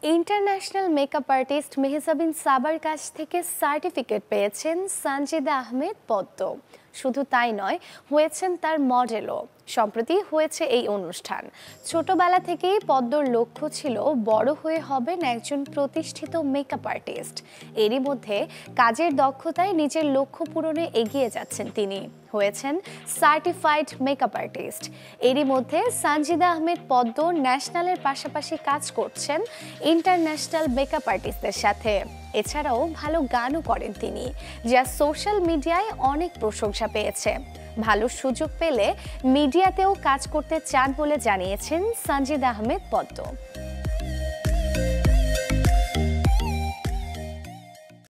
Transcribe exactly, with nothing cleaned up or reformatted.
International makeup artist Mehjabin সাবার কাছ থেকে সার্টিফিকেট পেয়েছেন সানজিদা আহমেদ পদ্ম। শুধু তাই নয়, হয়েছেন তার মডেলও। সম্প্রতি হয়েছে এই অনুষ্ঠান। ছোটবেলা থেকেই পদ্মর লক্ষ্য ছিল বড় হয়ে হবেন একজন প্রতিষ্ঠিত মেকআপ আর্টিস্ট। এরই মধ্যে কাজের দক্ষতায় নিজের লক্ষ্য পূরণে এগিয়ে যাচ্ছেন তিনি, হয়েছেন সার্টিফাইড মেকআপ আর্টিস্ট। এরই মধ্যে সানজিদা আহমেদ পদ্ম ন্যাশনালের পাশাপাশি কাজ করছেন ইন্টারন্যাশনাল মেকআপ আর্টিস্টদের সাথে। এছাড়াও ভালো গানও করেন তিনি, যা সোশ্যাল মিডিয়ায় অনেক প্রশংসা পেয়েছে। ভালো সুযোগ পেলে মিডিয়াতেও কাজ করতে চান বলে জানিয়েছেন সানজিদা আহমেদ পদ্ম।